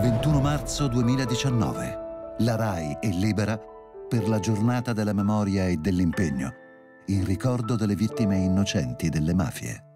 21 marzo 2019. La RAI è libera per la giornata della memoria e dell'impegno, in ricordo delle vittime innocenti delle mafie.